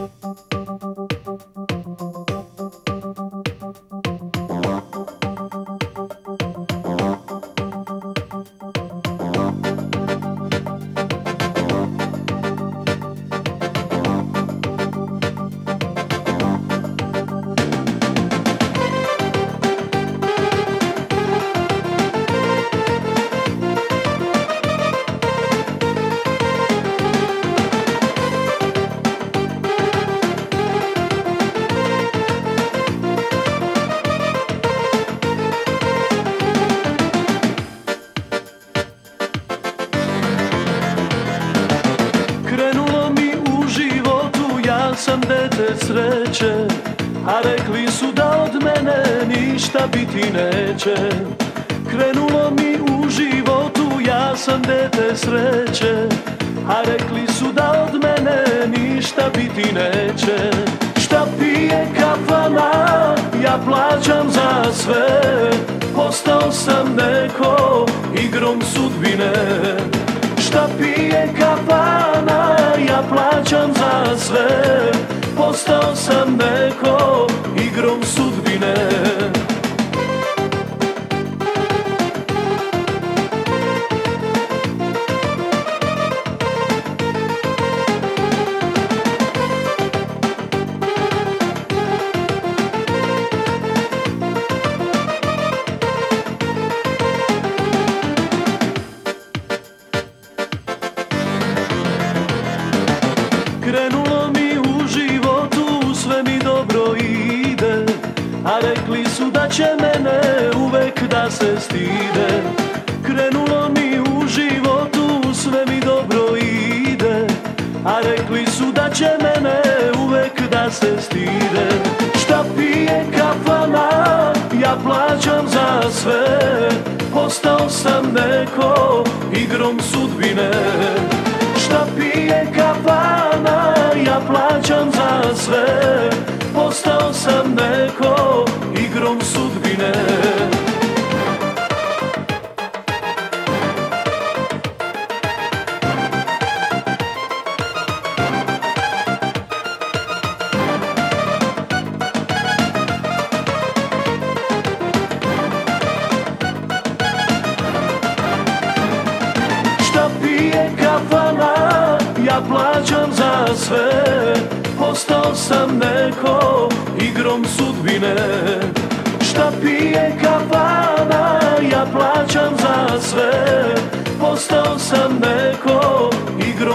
Krenulo mi u životu, ja sam dete sreće, a rekli su da od mene ništa biti neće. Krenulo mi u životu, ja sam dete sreće, a rekli su da od mene ništa biti neće. Šta pije kafana, ja plaćam za sve, postao sam neko igrom sudbine. Šta pije kafana, ja plaćam za sve, postao sam neko igrom sudbine. Krenulo mi u životu, sve mi dobro ide, a rekli su da će mene uvek da se stide. Krenulo mi u životu, sve mi dobro ide, a rekli su da će mene uvek da se stide. Šta pije kafana, ja plaćam za sve, postao sam neko igrom sudbine. Šta pije kafana, ja plaćam za sve, postao sam neko igrom sudbine. Šta pije kafana, ja plaćam za sve, postao sam neko igrom sudbine. Šta pije kafana, ja plaćam za sve, postao sam neko igrom